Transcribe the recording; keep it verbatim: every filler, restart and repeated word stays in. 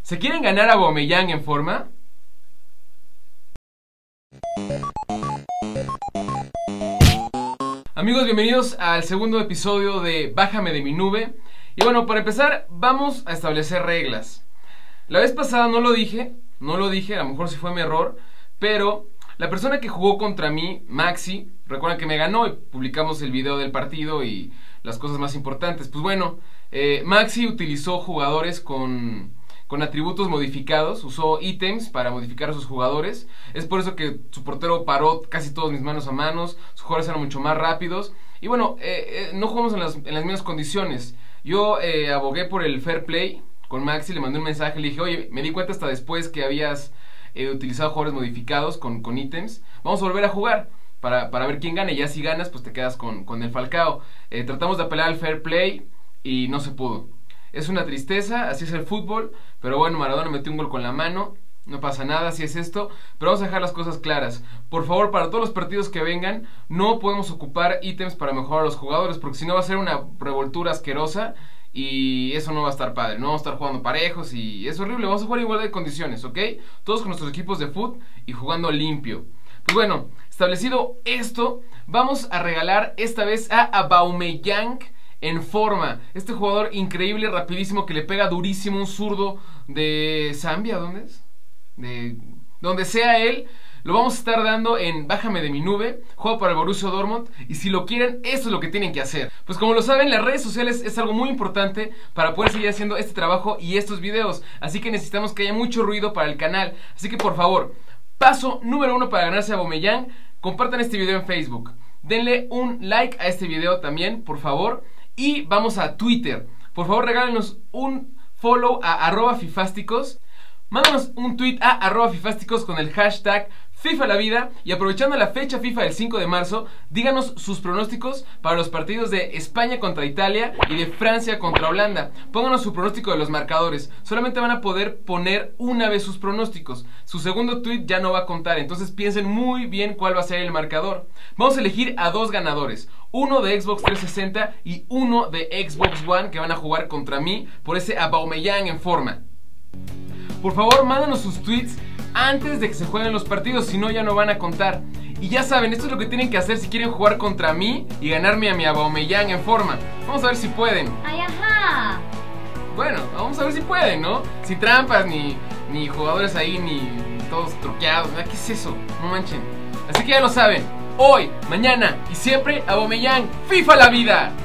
¿Se quieren ganar a Aubameyang en forma? Amigos, bienvenidos al segundo episodio de Bájame de mi nube. Y bueno, para empezar, vamos a establecer reglas. La vez pasada no lo dije, no lo dije, a lo mejor sí fue mi error, pero la persona que jugó contra mí, Maxi, recuerdan que me ganó y publicamos el video del partido y las cosas más importantes. Pues bueno, eh, Maxi utilizó jugadores con... con atributos modificados, usó ítems para modificar a sus jugadores. Es por eso que su portero paró casi todos mis manos a manos, sus jugadores eran mucho más rápidos. Y bueno, eh, eh, no jugamos en las, en las mismas condiciones. Yo eh, abogué por el fair play con Maxi, le mandé un mensaje, le dije, oye, me di cuenta hasta después que habías eh, utilizado jugadores modificados con, con ítems. Vamos a volver a jugar para, para ver quién gana, y ya si ganas, pues te quedas con, con el Falcao. Eh, tratamos de apelar al fair play y no se pudo. Es una tristeza, así es el fútbol, pero bueno, Maradona metió un gol con la mano, no pasa nada, así es esto, pero vamos a dejar las cosas claras. Por favor, para todos los partidos que vengan, no podemos ocupar ítems para mejorar a los jugadores, porque si no va a ser una revoltura asquerosa y eso no va a estar padre, no vamos a estar jugando parejos y es horrible, vamos a jugar igual de condiciones, ¿ok? Todos con nuestros equipos de fútbol y jugando limpio. Pues bueno, establecido esto, vamos a regalar esta vez a Aubameyang en forma, este jugador increíble, rapidísimo, que le pega durísimo, un zurdo de Zambia, ¿dónde es? De donde sea él, lo vamos a estar dando en Bájame de mi nube, juego para el Borussia Dortmund, y si lo quieren, esto es lo que tienen que hacer. Pues como lo saben, las redes sociales es algo muy importante para poder seguir haciendo este trabajo y estos videos, así que necesitamos que haya mucho ruido para el canal, así que por favor, paso número uno para ganarse a Aubameyang, compartan este video en Facebook, denle un like a este video también, por favor. Y vamos a Twitter. Por favor, regálenos un follow a arroba fifásticos. Mándanos un tweet a arroba fifásticos con el hashtag FIFA la vida. Y aprovechando la fecha FIFA del cinco de marzo, díganos sus pronósticos para los partidos de España contra Italia y de Francia contra Holanda. Pónganos su pronóstico de los marcadores. Solamente van a poder poner una vez sus pronósticos. Su segundo tweet ya no va a contar, entonces piensen muy bien cuál va a ser el marcador. Vamos a elegir a dos ganadores, uno de Xbox trescientos sesenta y uno de Xbox One, que van a jugar contra mí por ese Aubameyang en forma. Por favor, mándanos sus tweets antes de que se jueguen los partidos, si no ya no van a contar. Y ya saben, esto es lo que tienen que hacer si quieren jugar contra mí y ganarme a mi Aubameyang en forma. Vamos a ver si pueden. Ay, ajá. Bueno, vamos a ver si pueden, ¿no? Sin trampas, ni, ni jugadores ahí, ni todos truqueados. ¿Qué es eso? No manchen. Así que ya lo saben. Hoy, mañana y siempre, Aubameyang, FIFA la vida.